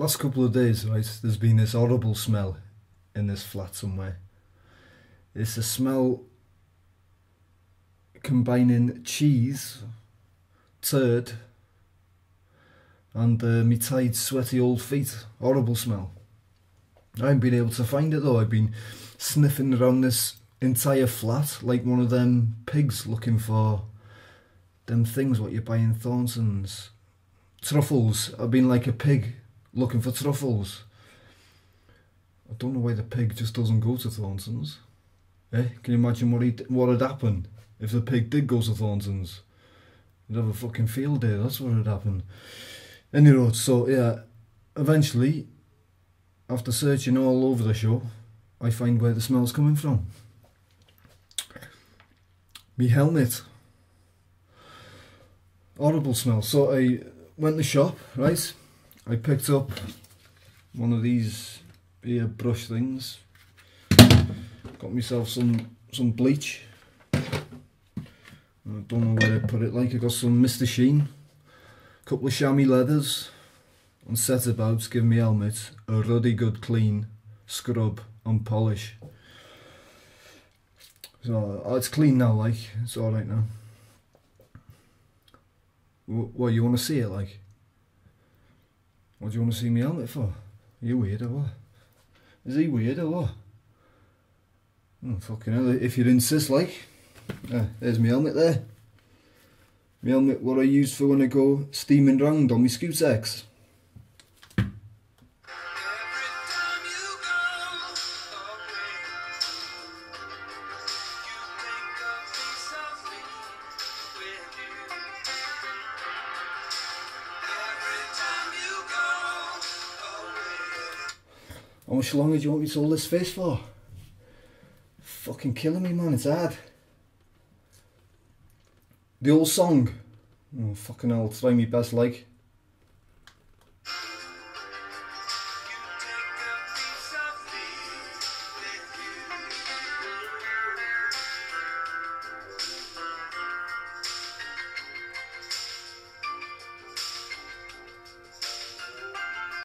last couple of days, right, there's been this horrible smell in this flat somewhere. It's a smell combining cheese, turd, and me tired, sweaty old feet. Horrible smell. I haven't been able to find it though. I've been sniffing around this entire flat like one of them pigs looking for them things what you buy in Thorntons. Truffles. I've been like a pig looking for truffles. I don't know why the pig just doesn't go to Thorntons. Eh? Can you imagine what would happen if the pig did go to Thorntons? You'd have a fucking field day, that's what would happen. Anyway, so yeah, eventually, after searching all over the show, I find where the smell's coming from. Me helmet. Horrible smell. So I went to the shop, right? I picked up one of these ear brush things. Got myself some bleach. I don't know where to put it like. I got some Mr. Sheen, a couple of chamois leathers, and set about to give me helmet a ruddy good clean scrub and polish. So it's clean now, like it's alright now. What you want to see it like? What do you want to see me helmet for? Are you weird or what? Is he weird or what? Oh fucking hell, if you insist like. There's my helmet there. My helmet what I use for when I go steaming round on my Scootex. How much longer do you want me to hold this face for? Fucking killing me, man, it's hard. The old song. Oh fucking hell, I'll try my best like.